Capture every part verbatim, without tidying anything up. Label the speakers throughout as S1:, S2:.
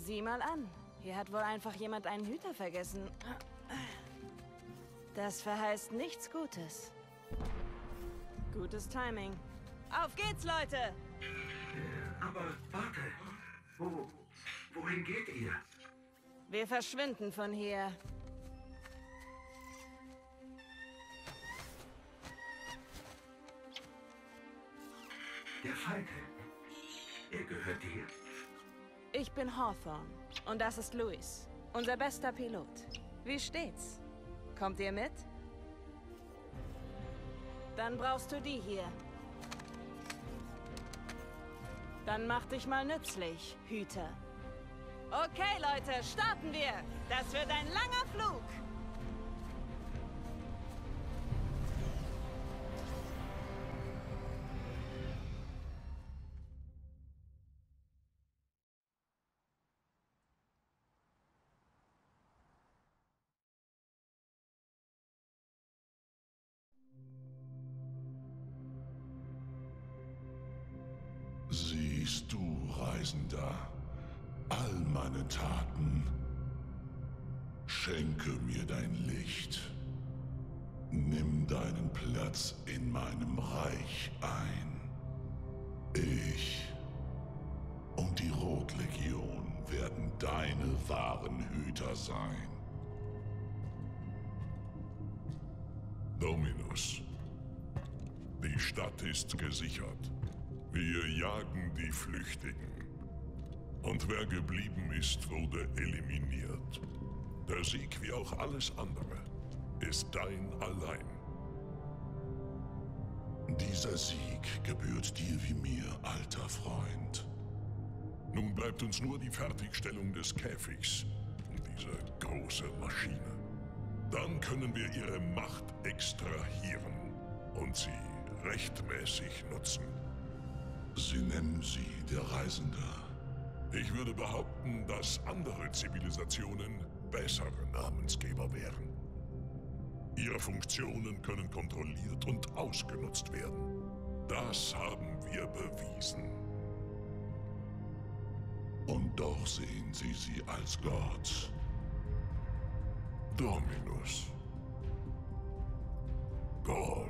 S1: Sieh mal an. Hier hat wohl einfach jemand einen Hüter vergessen. Das verheißt nichts Gutes. Gutes Timing. Auf geht's, Leute!
S2: Aber warte. Wo, wohin geht ihr?
S1: Wir verschwinden von hier.
S2: Der Falke. Er gehört dir.
S1: Ich bin Hawthorne. Und das ist Louis. Unser bester Pilot. Wie steht's? Kommt ihr mit? Dann brauchst du die hier. Dann mach dich mal nützlich, Hüter. Okay, Leute, starten wir! Das wird ein langer Flug!
S3: Siehst du, Reisender, all meine Taten. Schenke mir dein Licht. Nimm deinen Platz in meinem Reich ein. Ich und die Rotlegion werden deine wahren Hüter sein.
S4: Dominus. Die Stadt ist gesichert. Wir jagen die Flüchtigen. Und wer geblieben ist, wurde eliminiert. Der Sieg, wie auch alles andere, ist dein allein.
S3: Dieser Sieg gebührt dir wie mir, alter Freund.
S4: Nun bleibt uns nur die Fertigstellung des Käfigs und diese große Maschine. Dann können wir ihre Macht extrahieren und sie rechtmäßig nutzen.
S3: Sie nennen sie der Reisende.
S4: Ich würde behaupten, dass andere Zivilisationen bessere Namensgeber wären. Ihre Funktionen können kontrolliert und ausgenutzt werden. Das haben wir bewiesen.
S3: Und doch sehen Sie sie als Gott.
S4: Dominus. Gaul.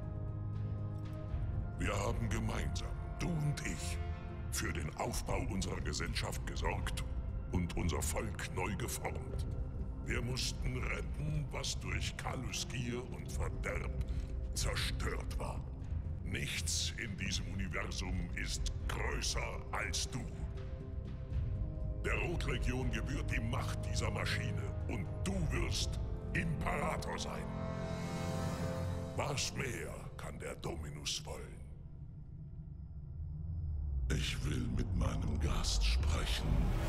S4: Wir haben gemeinsam, du und ich, für den Aufbau unserer Gesellschaft gesorgt und unser Volk neu geformt. Wir mussten retten, was durch Kallus Gier und Verderb zerstört war. Nichts in diesem Universum ist größer als du. Der Rotlegion gebührt die Macht dieser Maschine und du wirst Imperator sein. Was mehr kann der Dominus wollen?
S3: Ich will mit meinem Gast sprechen.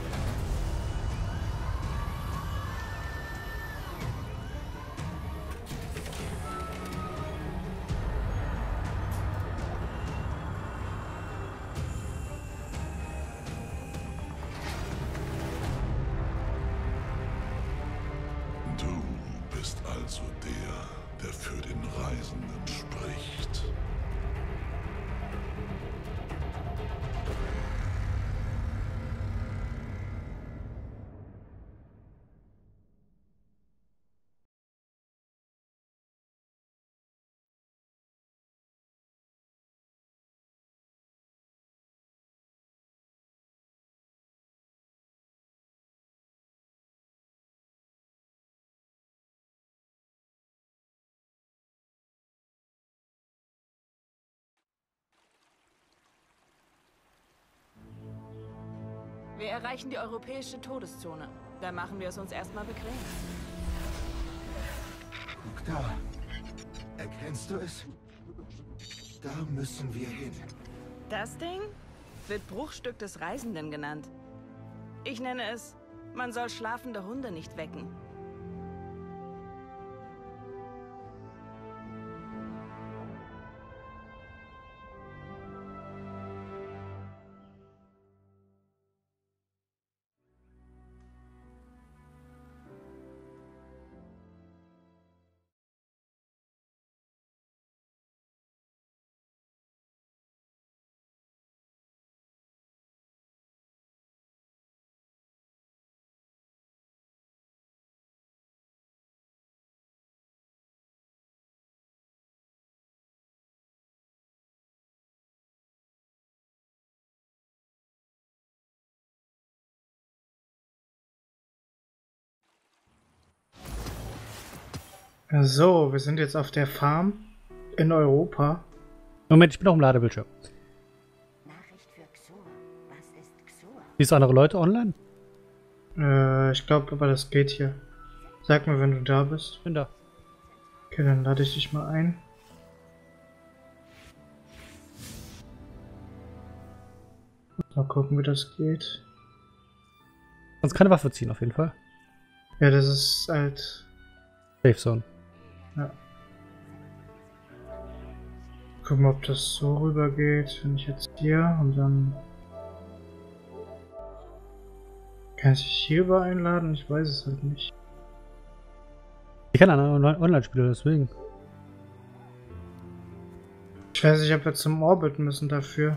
S3: Du bist also der, der für den Reisenden spricht.
S1: Wir erreichen die europäische Todeszone. Da machen wir es uns erstmal bequem.
S2: Guck da. Erkennst du es? Da müssen wir hin.
S1: Das Ding wird Bruchstück des Reisenden genannt. Ich nenne es, man soll schlafende Hunde nicht wecken.
S5: So, wir sind jetzt auf der Farm in Europa.
S6: Moment, ich bin auf dem Ladebildschirm.
S7: Nachricht für Xur. Was ist Xur?
S6: Siehst du andere Leute online?
S5: Äh, ich glaube aber das geht hier. Sag mir, wenn du da bist.
S6: Bin da.
S5: Okay, dann lade ich dich mal ein. Mal gucken, wie das geht.
S6: Kannst keine Waffe ziehen, auf jeden Fall.
S5: Ja, das ist halt...
S6: Safe Zone.
S5: Ja. Gucken, ob das so rüber geht. Wenn ich jetzt hier und dann... Kann ich dich hierüber einladen? Ich weiß es halt nicht.
S6: Ich kann einen Online-Spieler, deswegen.
S5: Ich weiß nicht, ob wir zum Orbit müssen dafür.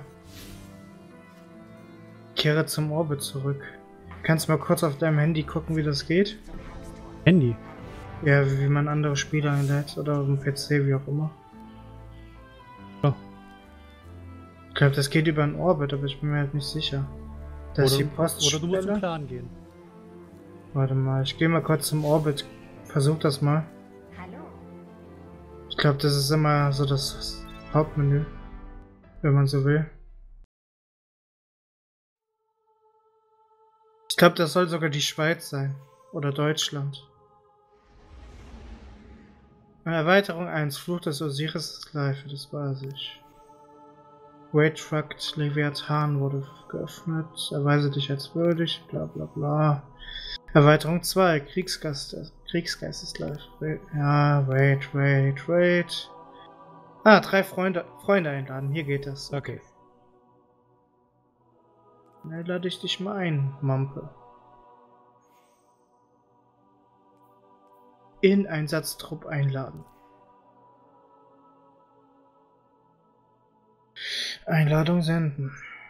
S5: Kehre zum Orbit zurück. Kannst mal kurz auf deinem Handy gucken, wie das geht?
S6: Handy.
S5: Ja, wie man andere Spiele einlädt oder auf dem P C, wie auch immer.
S6: Ja.
S5: Ich glaube, das geht über einen Orbit, aber ich bin mir halt nicht sicher. Das ist die Post.
S6: Oder du musst im Clan gehen.
S5: Warte mal, ich gehe mal kurz zum Orbit. Versuch das mal.
S7: Hallo?
S5: Ich glaube, das ist immer so das Hauptmenü, wenn man so will. Ich glaube, das soll sogar die Schweiz sein. Oder Deutschland. Erweiterung eins. Fluch des Osiris ist live. Das weiß ich. Waytract Leviathan wurde geöffnet. Erweise dich als würdig. Bla bla bla. Erweiterung zwei. Kriegsgeist, Kriegsgeist ist live. Ja, wait, wait, wait. Ah, drei Freunde, Freunde einladen. Hier geht das.
S6: Okay.
S5: Dann lade ich dich mal ein, Mampe. In Einsatztrupp einladen. Einladung senden.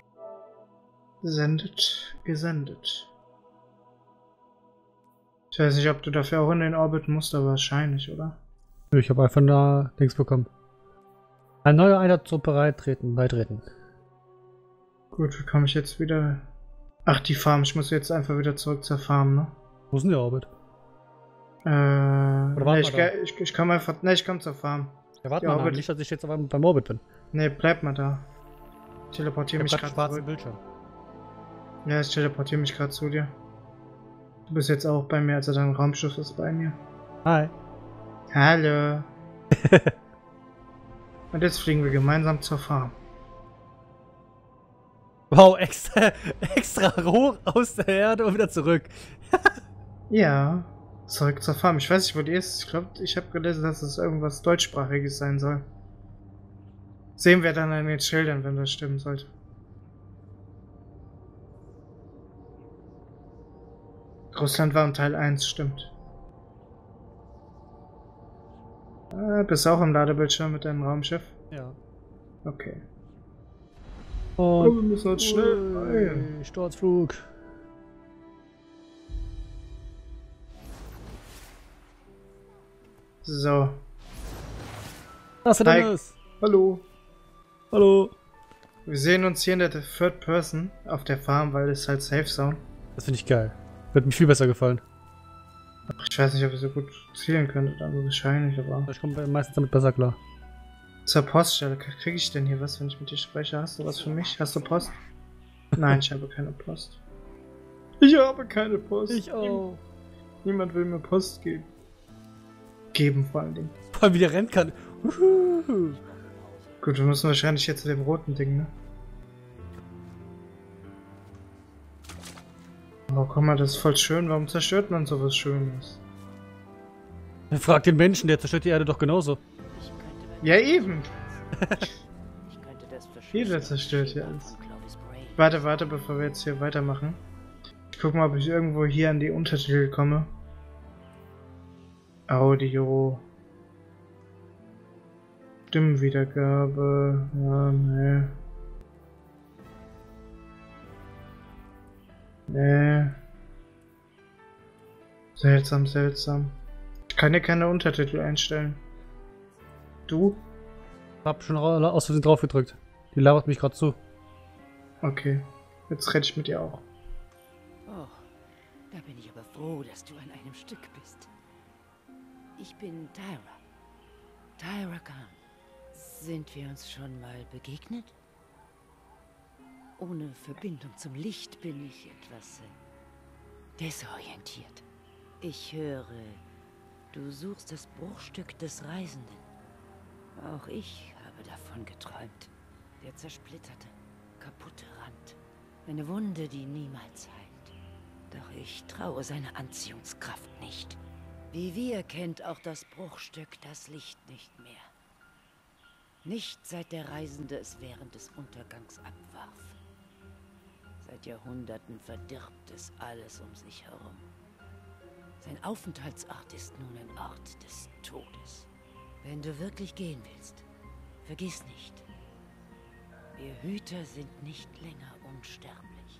S5: Sendet, gesendet. Ich weiß nicht, ob du dafür auch in den Orbit musst, aber wahrscheinlich, oder?
S6: Ich habe einfach da Dings bekommen. Ein neuer Einsatztrupp beitreten, beitreten.
S5: Gut, wie komme ich jetzt wieder... Ach, die Farm. Ich muss jetzt einfach wieder zurück zur Farm, ne?
S6: Wo ist denn der Orbit?
S5: Äh...
S6: Oder
S5: Ne, ich, ich, ich komme einfach... Ne, ich komme zur Farm.
S6: Ja, warte
S5: Ja,
S6: mal,
S5: Orbit.
S6: nicht, dass ich jetzt aber beim Orbit bin.
S5: Ne, bleib mal da. Ich
S6: Ich
S5: teleportiere
S6: hab
S5: mich
S6: grad
S5: gerade
S6: schwarzen
S5: zurück.
S6: Bildschirm.
S5: Ja, ich teleportiere mich gerade zu dir. Du bist jetzt auch bei mir, also dein Raumschiff ist bei mir.
S6: Hi.
S5: Hallo. Und jetzt fliegen wir gemeinsam zur Farm.
S6: Wow, extra, extra hoch aus der Erde und wieder zurück.
S5: Ja, zurück zur Farm. Ich weiß nicht, wo die ist. Ich glaube, ich habe gelesen, dass es irgendwas deutschsprachiges sein soll. Sehen wir dann an den Schildern, wenn das stimmen sollte. Russland war im Teil eins, stimmt. Ah, bist du auch im Ladebildschirm mit deinem Raumschiff?
S6: Ja.
S5: Okay.
S6: Und
S5: wir müssen jetzt schnell rein.
S6: Ui, Sturzflug.
S5: So.
S6: Was ist
S5: Hi.
S6: denn das?
S5: Hallo.
S6: Hallo.
S5: Wir sehen uns hier in der Third Person auf der Farm, weil es halt Safe Zone.
S6: Das finde ich geil. Wird mir viel besser gefallen.
S5: Ach, ich weiß nicht, ob ihr so gut zielen könntet, aber wahrscheinlich, aber...
S6: Ich komme meistens damit besser klar.
S5: Zur Poststelle. Kriege ich denn hier was, wenn ich mit dir spreche? Hast du was für mich? Hast du Post? Nein, ich habe keine Post. Ich habe keine Post.
S6: Ich auch.
S5: Niemand will mir Post geben. Geben vor allen Dingen.
S6: Vor allem wie der rennen kann. Uhuhu.
S5: Gut, wir müssen wahrscheinlich jetzt zu dem roten Ding, ne? Oh, guck mal, das ist voll schön. Warum zerstört man sowas Schönes?
S6: Frag den Menschen, der zerstört die Erde doch genauso.
S1: Ich könnte, wenn
S5: Ja, eben.
S1: ich könnte das
S5: Jeder
S1: verschlüsseln.
S5: zerstört hier alles.
S1: Von Clovis Bray.
S5: Warte, warte, bevor wir jetzt hier weitermachen. Ich guck mal, ob ich irgendwo hier an die Untertitel komme. Audio. Stimmenwiedergabe. Ja, ne. Nee. Seltsam, seltsam. Ich kann hier keine Untertitel einstellen. Du?
S6: Hab schon ra- aus Versehen drauf gedrückt. Die labert mich gerade zu.
S5: Okay. Jetzt rede ich mit dir auch.
S1: Oh, da bin ich aber froh, dass du an einem Stück bist.
S8: Ich bin Tyra. Tyra Khan. Sind wir uns schon mal begegnet? Ohne Verbindung zum Licht bin ich etwas äh, desorientiert. Ich höre, du suchst das Bruchstück des Reisenden. Auch ich habe davon geträumt. Der zersplitterte, kaputte Rand. Eine Wunde, die niemals heilt. Doch ich traue seiner Anziehungskraft nicht. Wie wir kennt auch das Bruchstück das Licht nicht mehr. Nicht seit der Reisende es während des Untergangs abwarf. Seit Jahrhunderten verdirbt es alles um sich herum. Sein Aufenthaltsort ist nun ein Ort des Todes. Wenn du wirklich gehen willst, vergiss nicht, wir Hüter sind nicht länger unsterblich.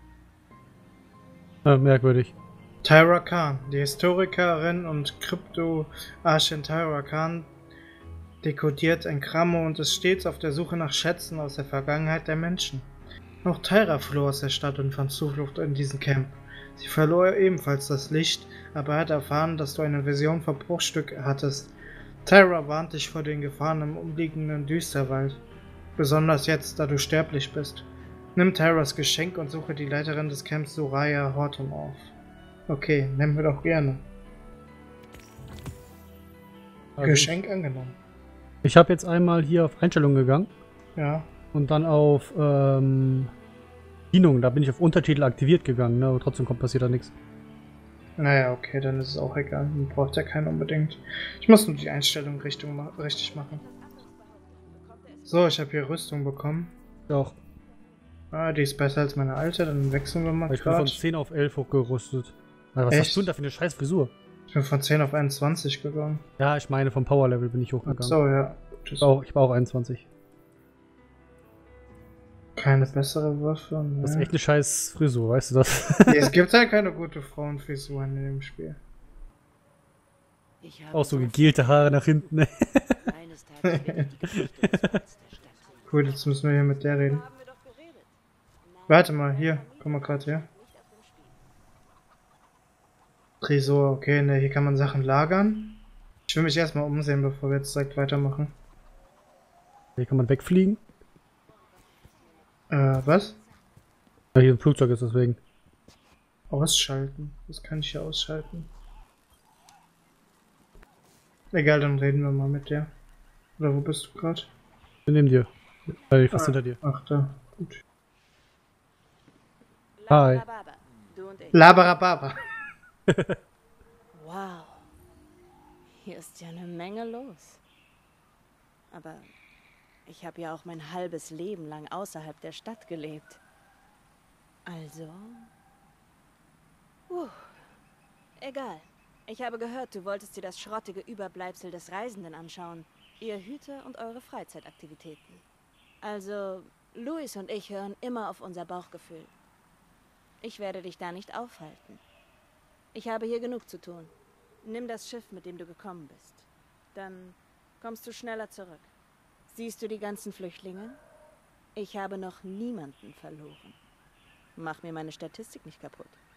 S6: Ja, merkwürdig.
S5: Tyra Khan, die Historikerin und Krypto-Archin Tyra Khan, dekodiert Engramme und ist stets auf der Suche nach Schätzen aus der Vergangenheit der Menschen. Auch Tyra floh aus der Stadt und fand Zuflucht in diesem Camp. Sie verlor ebenfalls das Licht, aber hat erfahren, dass du eine Vision vom Bruchstück hattest. Tyra warnt dich vor den Gefahren im umliegenden Düsterwald. Besonders jetzt, da du sterblich bist. Nimm Tyras Geschenk und suche die Leiterin des Camps Soraya Horton auf. Okay, nehmen wir doch gerne.
S6: Also
S5: Geschenk angenommen.
S6: Ich, ich habe jetzt einmal hier auf Einstellungen gegangen.
S5: Ja.
S6: Und dann auf ähm, Bedienung. Da bin ich auf Untertitel aktiviert gegangen, ne? Aber trotzdem kommt passiert da nichts.
S5: Naja, okay, dann ist es auch egal. Man braucht ja keinen unbedingt. Ich muss nur die Einstellung Richtung ma richtig machen. So, ich habe hier Rüstung bekommen.
S6: Doch.
S5: Ah, die ist besser als meine alte, dann wechseln wir mal.
S6: Ich bin von zehn auf elf hochgerüstet. Also, was
S5: Echt?
S6: hast du denn da für eine scheiß Frisur?
S5: Ich bin von zehn auf einundzwanzig gegangen.
S6: Ja, ich meine, vom Power Level bin ich
S5: Ach
S6: hochgegangen.
S5: so, ja.
S6: Ich war auch, ich war auch einundzwanzig.
S5: Keine bessere Waffe. Ne?
S6: Das ist echt eine scheiß Frisur, weißt du das?
S5: Nee, es gibt halt keine gute Frauenfrisuren in dem Spiel.
S8: Ich habe
S6: Auch so gegelte Haare nach hinten. Ne?
S8: eines Tages werde ich die Geschichte des Orts der Stadt.
S5: Cool, jetzt müssen wir hier mit der reden. Warte mal, hier. Komm mal gerade her. Tresor, okay, ne, hier kann man Sachen lagern. Ich will mich erstmal umsehen, bevor wir jetzt direkt weitermachen.
S6: Hier kann man wegfliegen.
S5: Äh, was?
S6: Ja, hier ein Flugzeug ist deswegen.
S5: Ausschalten. Das kann ich hier ausschalten. Egal, dann reden wir mal mit der. Oder wo bist du gerade?
S6: Ich bin neben dir. Äh, fast
S5: Ah,
S6: hinter dir.
S5: Ach, da. Gut.
S6: Hi.
S1: Labarababa, du und ich.
S5: Labarababa.
S1: Wow. Hier ist ja eine Menge los. Aber ich habe ja auch mein halbes Leben lang außerhalb der Stadt gelebt. Also... Uh, egal. Ich habe gehört, du wolltest dir das schrottige Überbleibsel des Reisenden anschauen. Ihr Hüter und eure Freizeitaktivitäten. Also, Louis und ich hören immer auf unser Bauchgefühl. Ich werde dich da nicht aufhalten. Ich habe hier genug zu tun. Nimm das Schiff, mit dem du gekommen bist. Dann kommst du schneller zurück. Siehst du die ganzen Flüchtlinge? Ich habe noch niemanden verloren. Mach mir meine Statistik nicht kaputt.